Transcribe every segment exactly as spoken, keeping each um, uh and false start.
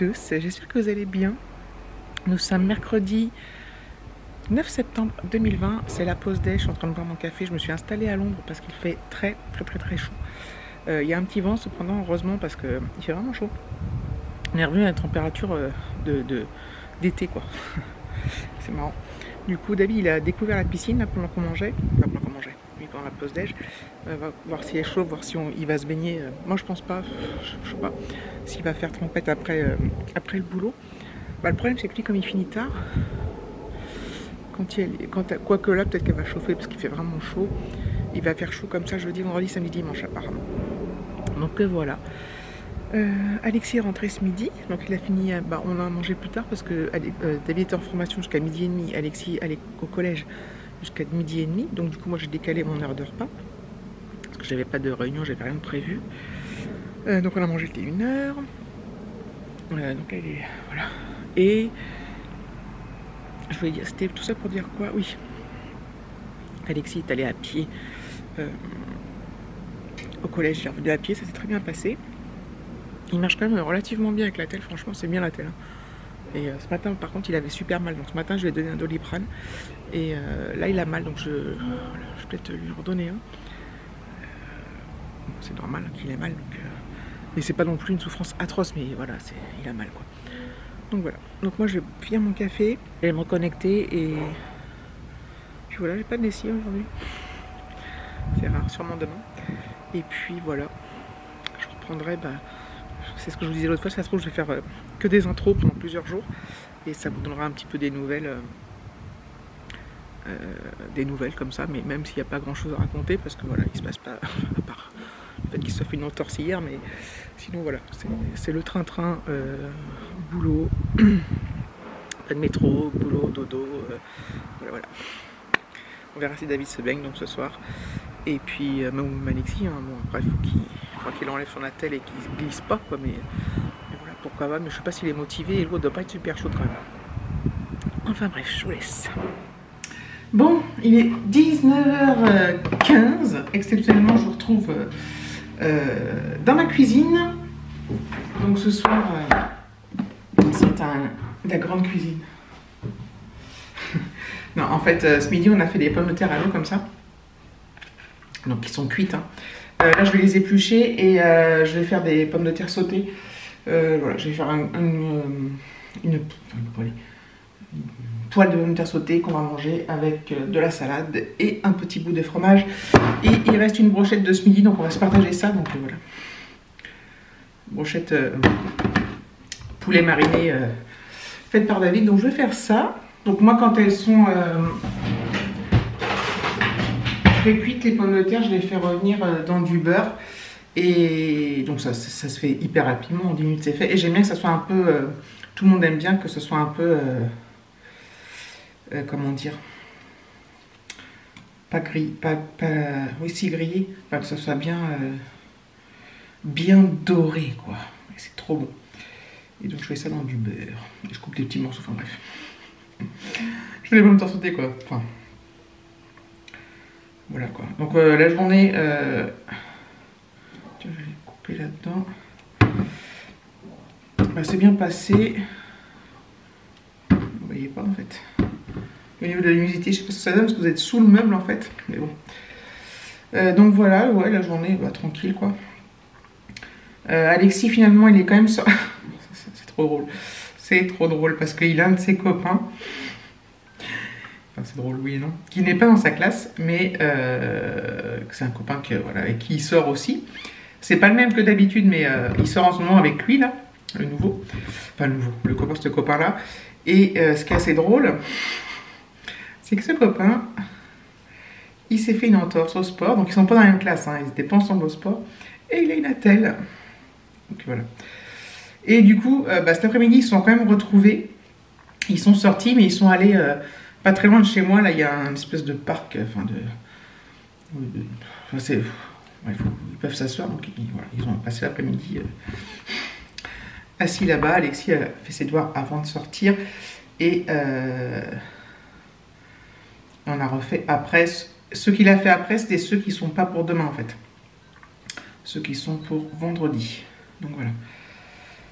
tous, j'espère que vous allez bien. Nous sommes mercredi neuf septembre deux mille vingt, c'est la pause déj, je suis en train de boire mon café, je me suis installée à l'ombre parce qu'il fait très très très très chaud. Euh, il y a un petit vent cependant, heureusement, parce qu'il fait vraiment chaud. On est revenu à la température de, de, d'été quoi. C'est marrant. Du coup, David il a découvert la piscine là, pendant qu'on mangeait, enfin pendant qu'on mangeait, oui, pendant la pause déj. On va voir s'il est chaud, voir si on, il va se baigner. Moi je pense pas, je, je sais pas s'il va faire trempette après, euh, après le boulot. Bah, le problème c'est que lui, comme il finit tard, quand il, quand, quoique là peut-être qu'elle va chauffer parce qu'il fait vraiment chaud, il va faire chaud comme ça jeudi, vendredi, samedi, dimanche apparemment. Donc euh, voilà. Euh, Alexis est rentré ce midi, donc il a fini, bah, on a mangé plus tard parce que euh, David était en formation jusqu'à midi et demi, Alexis allait au collège jusqu'à midi et demi, donc du coup moi j'ai décalé mon heure de repas parce que j'avais pas de réunion, j'avais rien de prévu. Euh, donc on a mangé dès une heure, euh, donc elle est, voilà. Et je voulais dire, c'était tout ça pour dire quoi? Oui, Alexis est allé à pied euh, au collège, il est revenu à pied, ça s'est très bien passé. Il marche quand même relativement bien avec la telle, franchement c'est bien la telle. Hein. Et euh, ce matin par contre il avait super mal, donc ce matin je lui ai donné un Doliprane. Et euh, là il a mal, donc je, je vais peut-être lui redonner un. Euh, c'est normal hein, qu'il ait mal, donc, euh, mais c'est pas non plus une souffrance atroce, mais voilà, c'est, il a mal quoi. Donc voilà, donc moi je vais finir mon café, je vais me reconnecter et puis voilà, j'ai pas de lessive aujourd'hui. C'est rare, sûrement demain. Et puis voilà, je reprendrai, bah, c'est ce que je vous disais l'autre fois, ça se trouve je vais faire euh, que des intros pendant plusieurs jours et ça vous donnera un petit peu des nouvelles, euh, euh, des nouvelles comme ça, mais même s'il n'y a pas grand chose à raconter parce que voilà, il se passe pas à part le fait qu'il soit fait une entorse hier, mais sinon voilà, c'est le train-train, euh, boulot, pas de métro, boulot, dodo, euh, voilà, voilà. On verra si David se baigne donc ce soir. Et puis, euh, même Alexis, hein, bon, après il faut qu'il qu'il enlève son attelle et qu'il ne glisse pas, quoi, mais, mais voilà, pourquoi pas, mais je sais pas s'il est motivé et l'eau doit pas être super chaude quand même. Enfin bref, je vous laisse. Bon, il est dix-neuf heures quinze, exceptionnellement je vous retrouve euh, euh, dans ma cuisine. Donc ce soir, euh, c'est un, la grande cuisine. Non, en fait, euh, ce midi, on a fait des pommes de terre à l'eau comme ça. Donc, qui sont cuites. Hein. Euh, là, je vais les éplucher et euh, je vais faire des pommes de terre sautées. Euh, voilà, je vais faire un, un, une, une, une poêle de pommes de terre sautées qu'on va manger avec de la salade et un petit bout de fromage. Et il reste une brochette de ce midi, donc on va se partager ça. Donc, euh, voilà. Brochette euh, poulet mariné euh, faite par David. Donc, je vais faire ça. Donc moi quand elles sont euh, pré-cuites les pommes de terre, je les fais revenir dans du beurre et donc ça, ça, ça se fait hyper rapidement, en dix minutes c'est fait et j'aime bien que ça soit un peu, euh, tout le monde aime bien que ce soit un peu, euh, euh, comment dire, pas gris, pas, pas, oui si grillé, enfin que ce soit bien, euh, bien doré quoi, c'est trop bon. Et donc je fais ça dans du beurre et je coupe des petits morceaux, enfin bref. Je fais les pommes de terre sautées quoi. Enfin, voilà quoi. Donc euh, la journée, euh... tiens, je vais les couper là-dedans. Bah, c'est bien passé. Vous voyez pas en fait. Au niveau de la luminosité, je sais pas ce que ça donne parce que vous êtes sous le meuble en fait. Mais bon. Euh, donc voilà, ouais, la journée, bah, tranquille quoi. Euh, Alexis finalement, il est quand même sur... c'est trop drôle. C'est trop drôle parce qu'il a un de ses copains, enfin c'est drôle oui et non, qui n'est pas dans sa classe, mais euh, c'est un copain que, voilà, avec qui il sort aussi. C'est pas le même que d'habitude, mais euh, il sort en ce moment avec lui là, le nouveau, enfin le nouveau, le copain, ce copain là. Et euh, ce qui est assez drôle, c'est que ce copain, il s'est fait une entorse au sport, donc ils sont pas dans la même classe, hein, ils n'étaient pas ensemble au sport, et il a une attelle. Donc voilà. Et du coup, euh, bah, cet après-midi, ils se sont quand même retrouvés. Ils sont sortis, mais ils sont allés euh, pas très loin de chez moi. Là, il y a une espèce de parc. Enfin, de. de enfin, c'est. Ouais, ils peuvent s'asseoir. Donc, ils, voilà, ils ont passé l'après-midi euh, assis là-bas. Alexis a fait ses devoirs avant de sortir. Et euh, on a refait après. Ce qu'il a fait après, c'était ceux qui ne sont pas pour demain, en fait. Ceux qui sont pour vendredi. Donc, voilà.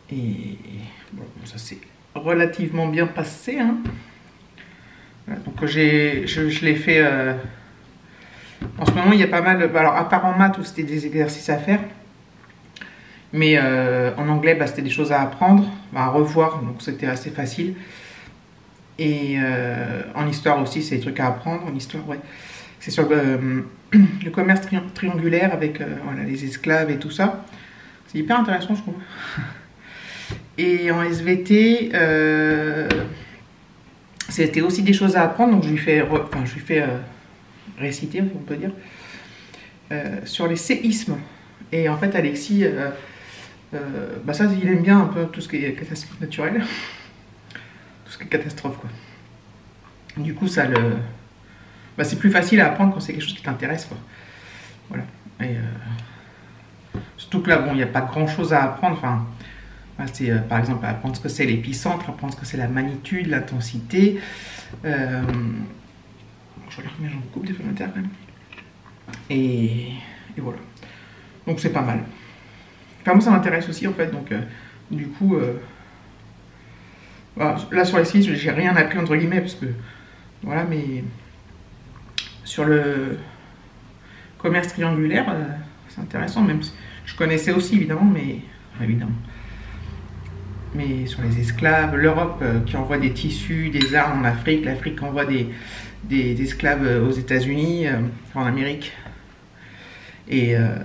Et bon, ça s'est relativement bien passé. Hein. Voilà, donc j'ai, je, je l'ai fait... Euh, en ce moment, il y a pas mal... Alors, à part en maths où c'était des exercices à faire, mais euh, en anglais, bah, c'était des choses à apprendre, bah, à revoir, donc c'était assez facile. Et euh, en histoire aussi, c'est des trucs à apprendre. En histoire, ouais. C'est sur euh, le commerce tri triangulaire avec euh, voilà, les esclaves et tout ça. C'est hyper intéressant, je trouve. Et en S V T, euh, c'était aussi des choses à apprendre, donc je lui fais, enfin, je lui fais euh, réciter, on peut dire, euh, sur les séismes. Et en fait, Alexis, euh, euh, bah ça, il aime bien un peu tout ce qui est catastrophe naturelle, tout ce qui est catastrophe, quoi. Du coup, ça le, bah, c'est plus facile à apprendre quand c'est quelque chose qui t'intéresse, quoi. Voilà. Et euh, surtout que là, bon, il n'y a pas grand chose à apprendre. Enfin, c'est euh, par exemple apprendre ce que c'est l'épicentre, apprendre ce que c'est la magnitude, l'intensité. Euh, je regarde combien j'en coupe des pommes quand même. Et, et voilà. Donc c'est pas mal. Enfin, moi ça m'intéresse aussi en fait. Donc euh, du coup, euh, voilà, là sur les six, j'ai rien appris entre guillemets parce que voilà, mais sur le commerce triangulaire, euh, c'est intéressant. Même si je connaissais aussi évidemment, mais évidemment. Mais sur les esclaves, l'Europe euh, qui envoie des tissus, des armes en Afrique, l'Afrique envoie des, des, des esclaves aux États-Unis, euh, en Amérique. Et, euh,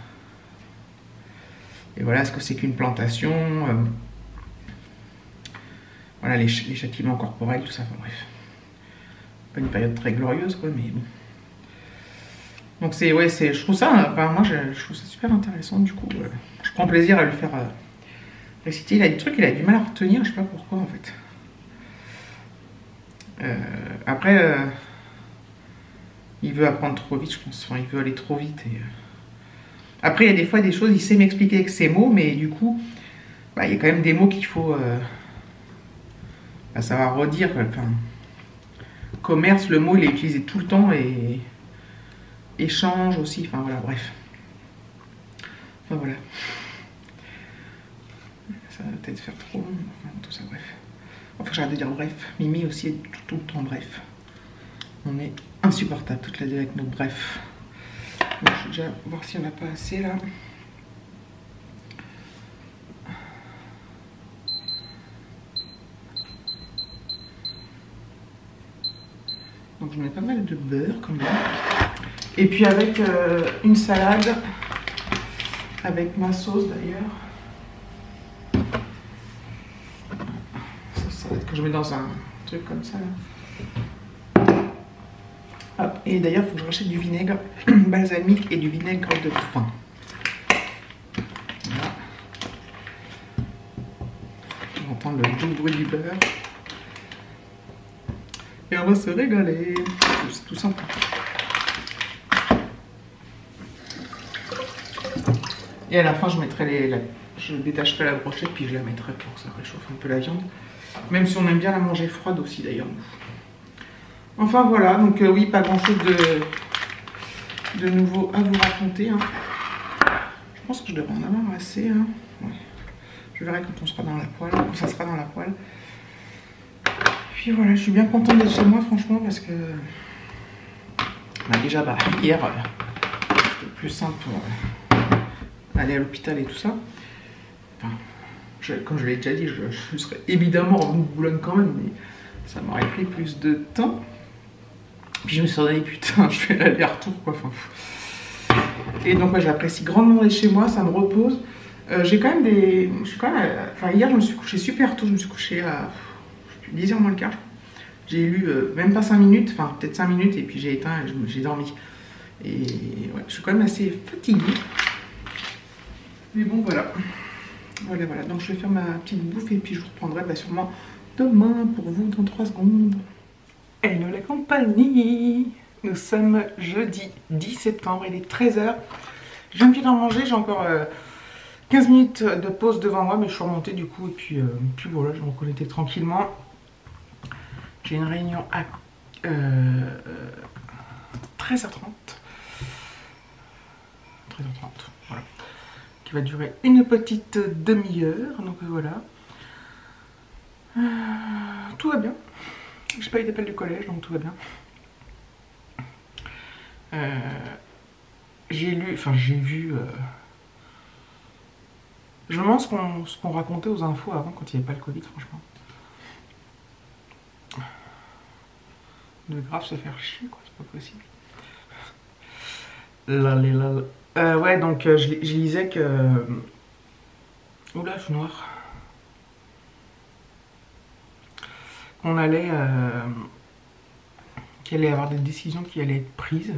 et voilà ce que c'est qu'une plantation. Euh, voilà les, ch les châtiments corporels, tout ça. Enfin, bref, pas une période très glorieuse, quoi, mais bon. Donc c'est, ouais, c'est, je trouve ça, enfin, moi je, je trouve ça super intéressant. Du coup, euh, je prends plaisir à lui faire. Euh, réciter. Il a des trucs, il a du mal à retenir, je sais pas pourquoi en fait. Euh, après, euh, il veut apprendre trop vite, je pense. Enfin, il veut aller trop vite. Et, euh... Après, il y a des fois des choses, il sait m'expliquer avec ses mots, mais du coup, bah, il y a quand même des mots qu'il faut euh, bah, savoir redire. Enfin, commerce, le mot, il est utilisé tout le temps et échange aussi. Enfin voilà, bref. Enfin voilà. Ça va peut-être faire trop long, enfin tout ça, bref. Enfin, j'arrête de dire bref. Mimi aussi est tout, tout le temps bref. On est insupportable toutes les deux avec nos brefs. Donc, je vais déjà voir s'il n'y en a pas assez là. Donc je mets pas mal de beurre quand même. Et puis avec euh, une salade, avec ma sauce d'ailleurs. Que je mets dans un truc comme ça là. Hop. Et d'ailleurs il faut que je rachète du vinaigre balsamique et du vinaigre de foin. Voilà. On va entendre le doux bruit du beurre et on va se régaler. C'est tout simple. Et à la fin je mettrai les la, je détacherai la brochette puis je la mettrai pour que ça réchauffe un peu la viande. Même si on aime bien la manger froide aussi d'ailleurs. Enfin voilà, donc euh, oui, pas grand chose de, de nouveau à vous raconter. Hein. Je pense que je devrais en avoir assez. Hein. Ouais. Je verrai quand on sera dans la poêle, quand ça sera dans la poêle. Puis voilà, je suis bien contente d'être chez moi franchement parce que bah, déjà bah, hier euh, c'était plus simple pour euh, aller à l'hôpital et tout ça. Enfin, Je, comme je l'ai déjà dit, je, je serais évidemment revenu de Boulogne quand même, mais ça m'aurait pris plus de temps. Puis je me suis dit, putain, je fais l'aller-retour, quoi. Enfin, et donc, ouais, j'apprécie grandement d'être chez moi, ça me repose. Euh, j'ai quand même des... Je suis quand même... Enfin, hier, je me suis couché super tôt, je me suis couché à dix heures moins le quart. J'ai lu euh, même pas cinq minutes, enfin, peut-être cinq minutes, et puis j'ai éteint et j'ai dormi. Et ouais, je suis quand même assez fatiguée. Mais bon, voilà. Voilà, voilà, donc je vais faire ma petite bouffe et puis je reprendrai bah, sûrement demain pour vous dans trois secondes. Hello la compagnie! Nous sommes jeudi dix septembre, il est treize heures. Je viens de finir de manger, j'ai encore euh, quinze minutes de pause devant moi, mais je suis remontée du coup, et puis, euh, puis voilà, je vais me reconnecter tranquillement. J'ai une réunion à euh, treize heures trente. treize heures trente, voilà. qui va durer une petite demi-heure. Donc voilà. Euh, tout va bien. J'ai pas eu d'appel du collège, donc tout va bien. Euh, j'ai lu, enfin j'ai vu... Euh, je me demande ce qu'on ce qu'on racontait aux infos avant, quand il n'y avait pas le Covid, franchement. De grave se faire chier, quoi, c'est pas possible. Là, là, là. Euh, ouais, donc euh, je, je lisais que... Oula, je suis noir. Qu'on allait... Euh, qu'il allait y avoir des décisions qui allaient être prises.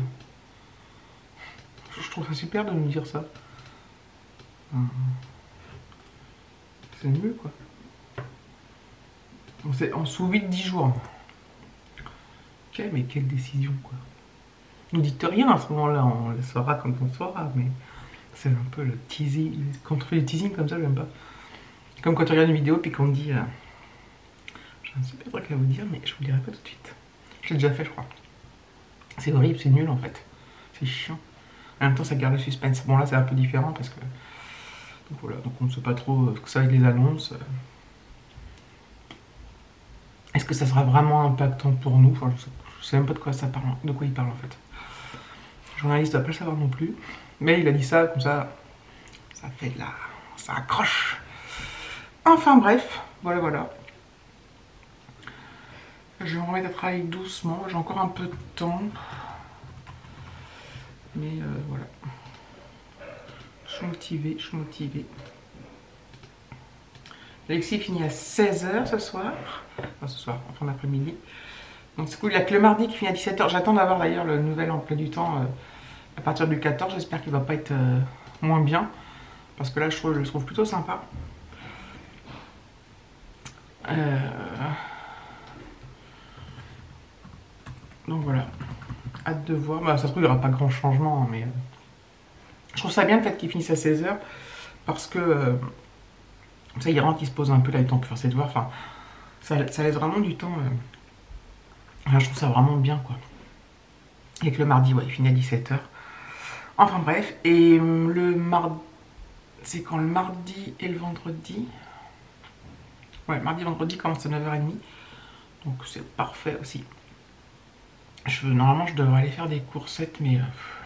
Je trouve ça super de nous dire ça. C'est nul, quoi. C'est en sous huit dix jours. Ok, mais quelle décision, quoi. Nous dites rien à ce moment-là, on le saura quand on saura, mais c'est un peu le teasing. Quand on fait du teasing comme ça, j'aime pas. Comme quand on regarde une vidéo puis qu'on dit euh, j'ai un super truc à vous dire, mais je vous le dirai pas tout de suite. Je l'ai déjà fait, je crois. C'est horrible, c'est nul en fait. C'est chiant. En même temps, ça garde le suspense. Bon, là, c'est un peu différent parce que. Donc voilà, donc on ne sait pas trop ce que ça va être les annonces. Est-ce que ça sera vraiment impactant pour nous? Enfin, je sais, je sais même pas de quoi ça parle, de quoi il parle en fait. Le journaliste ne doit pas le savoir non plus. Mais il a dit ça, comme ça, ça fait de la... ça accroche. Enfin bref, voilà, voilà. Je vais me remettre à travailler doucement, j'ai encore un peu de temps. Mais euh, voilà. Je suis motivée, je suis motivée. Alexis finit à seize heures ce soir. Enfin, ce soir, en fin d'après-midi. Donc c'est cool, il n'y a que le mardi qui finit à dix-sept heures. J'attends d'avoir d'ailleurs le nouvel emploi du temps euh, à partir du quatorze. J'espère qu'il ne va pas être euh, moins bien. Parce que là, je, trouve, je le trouve plutôt sympa. Euh... Donc voilà. Hâte de voir. Bah, ça se trouve, il n'y aura pas grand changement. Mais euh... je trouve ça bien le fait qu'il finisse à seize heures. Parce que... Euh... ça, il rentre, il se pose un peu là, le temps pour faire ses devoirs. Enfin, ça, ça laisse vraiment du temps. Euh... Enfin, je trouve ça vraiment bien, quoi. Et que le mardi, ouais, il finit à dix-sept heures. Enfin bref, et le mardi... C'est quand le mardi et le vendredi... Ouais, mardi et vendredi commence à neuf heures trente. Donc c'est parfait aussi. Je, normalement, je devrais aller faire des coursettes, mais... Euh...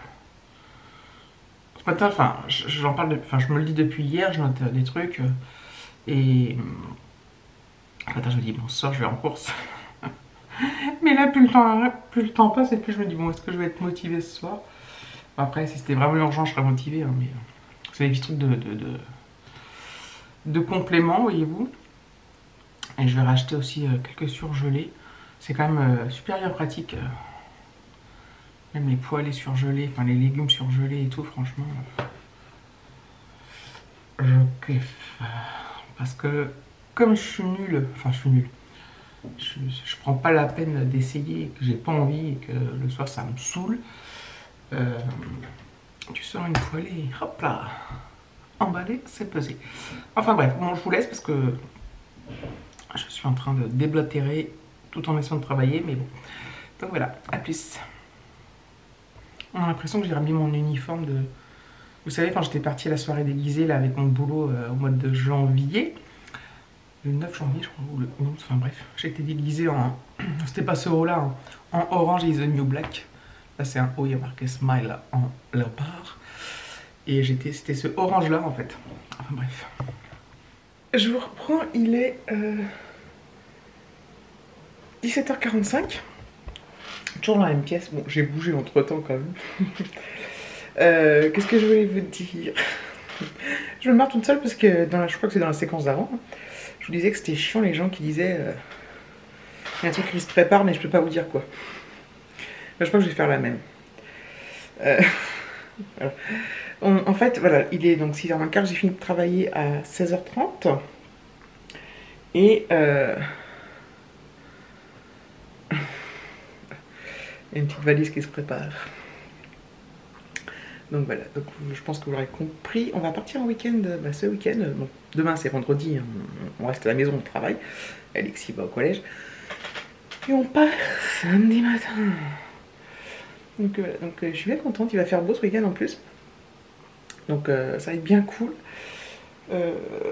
Ce matin, enfin, j'en parle... De... Enfin, je me le dis depuis hier, je note des trucs. Euh... Et... Attends, je me dis, bon, ce soir, je vais en course. Mais là, plus le temps, plus le temps passe, et plus je me dis, bon, est-ce que je vais être motivée ce soir? Après, si c'était vraiment urgent, je serais motivée, hein, mais c'est des petits trucs de, de, de, de compléments, voyez-vous. Et je vais racheter aussi euh, quelques surgelés. C'est quand même euh, super bien pratique. Euh, même les poêlés surgelés, enfin les légumes surgelés et tout, franchement. Euh, je kiffe. Parce que, comme je suis nulle, enfin je suis nulle. Je, je prends pas la peine d'essayer, que j'ai pas envie et que le soir ça me saoule. Euh, tu sors une poêlée, hop là, emballé, c'est pesé. Enfin bref, bon, je vous laisse parce que je suis en train de déblatérer tout en essayant de travailler, mais bon. Donc voilà, à plus. On a l'impression que j'ai remis mon uniforme de... Vous savez, quand j'étais partie à la soirée déguisée là, avec mon boulot euh, au mois de janvier, le neuf janvier, je crois, ou le onze, enfin bref, j'ai été déguisée en... C'était pas ce haut-là, hein, en Orange is the New Black. Là, c'est un haut, il y a marqué Smile en léopard. Et c'était ce orange-là, en fait. Enfin bref. Je vous reprends, il est euh, dix-sept heures quarante-cinq. Toujours dans la même pièce. Bon, j'ai bougé entre-temps, quand même. euh, Qu'est-ce que je voulais vous dire? Je me marre toute seule parce que, dans la, je crois que c'est dans la séquence d'avant, hein, je vous disais que c'était chiant les gens qui disaient euh, il y a un truc qui se prépare, mais je peux pas vous dire quoi. Ben, je crois que je vais faire la même. Euh, voilà. On, en fait, voilà, il est donc six heures vingt-quatre, j'ai fini de travailler à seize heures trente. Et... Euh, il y a une petite valise qui se prépare. Donc voilà, donc, je pense que vous l'aurez compris. On va partir en week-end, bah, ce week-end. Bon, demain c'est vendredi, hein, on reste à la maison, on travaille. Alexis va au collège. Et on part samedi matin. Donc voilà, donc, euh, je suis bien contente, il va faire beau ce week-end en plus. Donc euh, ça va être bien cool. Euh,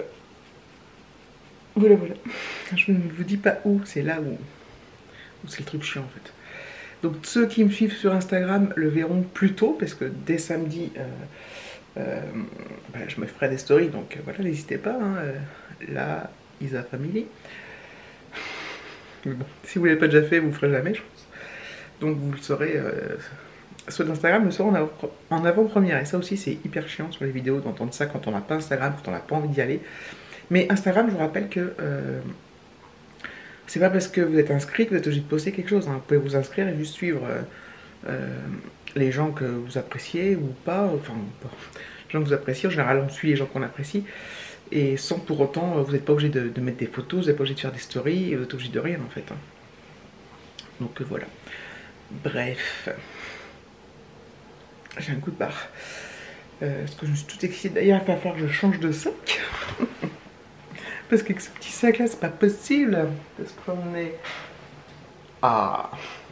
voilà, voilà. Je ne vous dis pas où, c'est là où, où c'est le truc chiant en fait. Donc ceux qui me suivent sur Instagram le verront plus tôt, parce que dès samedi, euh, euh, bah, je me ferai des stories, donc euh, voilà, n'hésitez pas. Hein, euh, là, Isa Family. Mais bon, si vous ne l'avez pas déjà fait, vous ne le ferez jamais, je pense. Donc vous le saurez, euh, ceux d'Instagram le sauront en avant-première. Et ça aussi, c'est hyper chiant sur les vidéos d'entendre ça quand on n'a pas Instagram, quand on n'a pas envie d'y aller. Mais Instagram, je vous rappelle que euh, c'est pas parce que vous êtes inscrit que vous êtes obligé de poster quelque chose. Hein. Vous pouvez vous inscrire et juste suivre euh, euh, les gens que vous appréciez ou pas. Enfin, pas. Les gens que vous appréciez, en général, on suit les gens qu'on apprécie. Et sans pour autant, vous n'êtes pas obligé de, de mettre des photos, vous n'êtes pas obligé de faire des stories, et vous n'êtes obligé de rien en fait. Hein. Donc euh, voilà. Bref. J'ai un coup de barre. Euh, parce que je me suis tout excitée. D'ailleurs, il va falloir que je change de sac. Parce qu'avec ce petit sac là, c'est pas possible de se promener. Ah.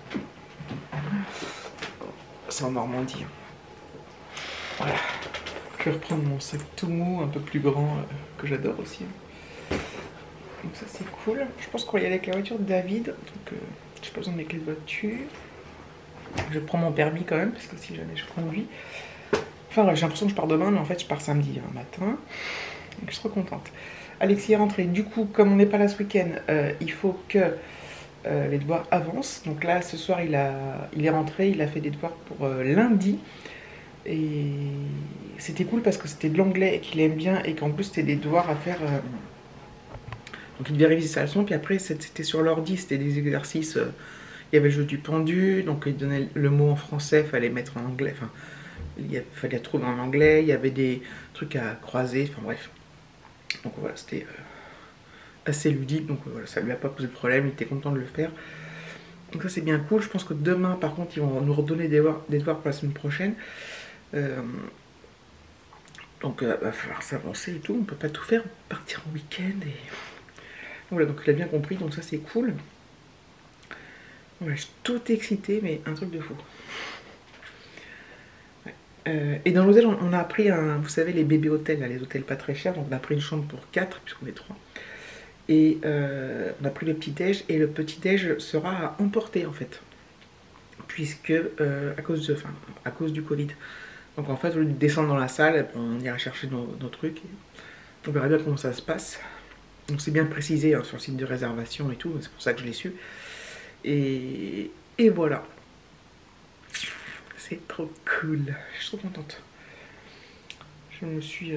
C'est en Normandie. Voilà. Je vais reprendre mon sac tout mou, un peu plus grand, euh, que j'adore aussi. Donc ça c'est cool. Je pense qu'on va y aller avec la voiture de David. Donc euh, j'ai pas besoin de mes clés de voiture. Je prends mon permis quand même, parce que si jamais je conduis. Enfin j'ai l'impression que je pars demain, mais en fait je pars samedi hein, matin. Donc je suis trop contente. Alexis est rentré. Du coup, comme on n'est pas là ce week-end, euh, il faut que euh, les devoirs avancent. Donc là, ce soir, il, a, il est rentré, il a fait des devoirs pour euh, lundi. Et c'était cool parce que c'était de l'anglais et qu'il aime bien et qu'en plus c'était des devoirs à faire. Euh... Donc il devait réviser sa leçon, puis après c'était sur l'ordi, c'était des exercices. Euh... Il y avait le jeu du pendu, donc il donnait le mot en français, il fallait mettre en anglais. Enfin, il fallait trouver en anglais, il y avait des trucs à croiser, enfin bref. Donc voilà, c'était euh, assez ludique, donc voilà, ça lui a pas posé de problème, il était content de le faire. Donc ça c'est bien cool. Je pense que demain par contre ils vont nous redonner des devoirs, des devoirs pour la semaine prochaine. Euh, donc il euh, va falloir s'avancer et tout, on peut pas tout faire, partir en week-end et... Voilà, donc il a bien compris, donc ça c'est cool. Voilà, je suis tout excitée, mais un truc de fou. Ouais. Euh, et dans l'hôtel, on, on a pris un, vous savez, les bébés hôtels, là, les hôtels pas très chers, donc on a pris une chambre pour quatre, puisqu'on est trois. Et euh, on a pris le petit-déj, et le petit-déj sera à emporter en fait. Puisque, euh, à, cause de, enfin, à cause du Covid. Donc en fait, au lieu de descendre dans la salle, on ira chercher nos, nos trucs. Et on verra bien comment ça se passe. Donc c'est bien précisé hein, sur le site de réservation et tout, c'est pour ça que je l'ai su. Et, et voilà. C'est trop cool. Je suis trop contente. Je me suis euh,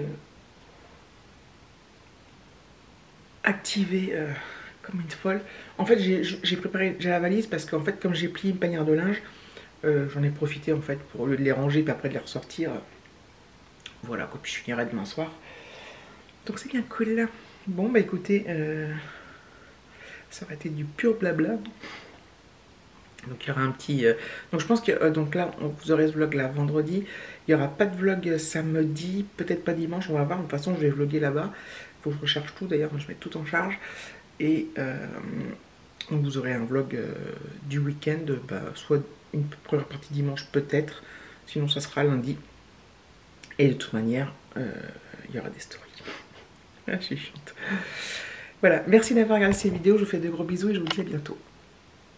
activée euh, comme une folle. En fait, j'ai préparé j'ai la valise parce qu'en fait, comme j'ai plié une panière de linge, euh, j'en ai profité en fait pour au lieu de les ranger puis après de les ressortir. Euh, voilà, quoi, puis je finirai demain soir. Donc c'est bien cool là. Bon bah écoutez, euh, ça aurait été du pur blabla. Donc il y aura un petit... Euh, donc je pense que euh, donc là, on, vous aurez ce vlog là vendredi. Il n'y aura pas de vlog samedi, peut-être pas dimanche, on va voir. De toute façon, je vais vlogger là-bas. Il faut que je recharge tout d'ailleurs, je mets tout en charge. Et euh, donc vous aurez un vlog euh, du week-end, bah, soit une première partie dimanche peut-être, sinon ça sera lundi. Et de toute manière, euh, il y aura des stories. Je suis chiante. Voilà, merci d'avoir regardé ces vidéos, je vous fais de gros bisous et je vous dis à bientôt.